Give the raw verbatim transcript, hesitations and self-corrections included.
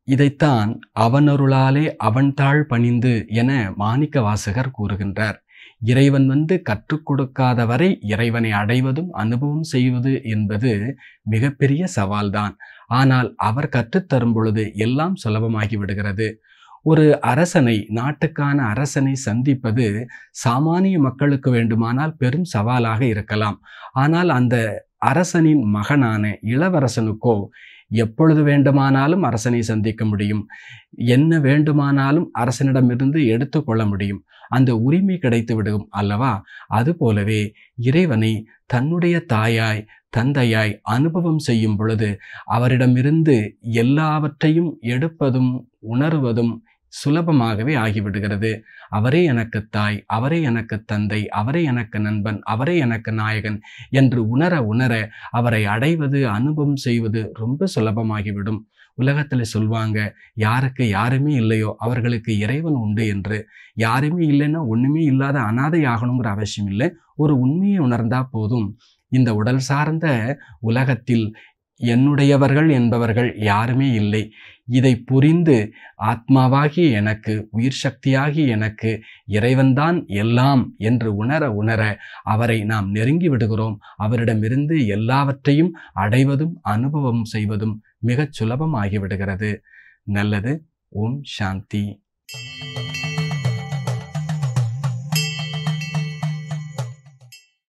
இதைத்தான் அவனருளாலே அவன்தாள் பணிந்து என மாணிக்க வாசகர் கூறுகின்றார். இறைவன் வந்து கற்றுக் கொடுக்காத வரை இறைவனை அடைவதும் அனுபவம் செய்வது என்பது மிகப்பெரிய சவால்தான். ஆனால் அவர் கற்றுத்தரும் பொழுது எல்லாம் சுலபமாகி விடுகிறது. ஒரு அரசனை, நாட்டுக்கான அரசனை சந்திப்பது சாமானிய மக்களுக்கு வேண்டுமானால் பெரும் சவாலாக இருக்கலாம். ஆனால் அந்த அரசனின் மகனான இளவரசனுக்கோ எப்பொழுது வேண்டுமானாலும் அரசனை சந்திக்க முடியும், என்ன வேண்டுமானாலும் அரசனிடமிருந்து எடுத்துக்கொள்ள முடியும். அந்த உரிமை கிடைத்து விடும் அல்லவா? அதுபோலவே இறைவனை தன்னுடைய தாயாய் தந்தையாய் அனுபவம் செய்யும் பொழுது அவரிடமிருந்து எல்லாவற்றையும் எடுப்பதும் உணர்வதும் சுலபமாகவே ஆகிவிடுகிறது. அவரே எனக்கு தாய், அவரே எனக்கு தந்தை, அவரே எனக்கு நண்பன், அவரே எனக்கு நாயகன் என்று உணர உணர அவரை அடைவது, அனுபவம் செய்வது ரொம்ப சுலபமாகிவிடும். உலகத்தில் சொல்வாங்க, யாருக்கு யாருமே இல்லையோ அவர்களுக்கு இறைவன் உண்டு என்று. யாருமே இல்லைன்னா ஒண்ணுமே இல்லாத அனாதை ஆகணுங்கிற அவசியம் இல்லை. ஒரு உண்மையை உணர்ந்தா போதும். இந்த உடல் சார்ந்த உலகத்தில் என்னுடையவர்கள் என்பவர்கள் யாருமே இல்லை. இதை புரிந்து ஆத்மாவாகிய எனக்கு, உயிர் சக்தியாகிய எனக்கு இறைவன்தான் எல்லாம் என்று உணர உணர அவரை நாம் நெருங்கி விடுகிறோம். அவரிடமிருந்து எல்லாவற்றையும் அடைவதும் அனுபவம் செய்வதும் மிகச் சுலபமாகிவிடுகிறது. நல்லது. ஓம் சாந்தி.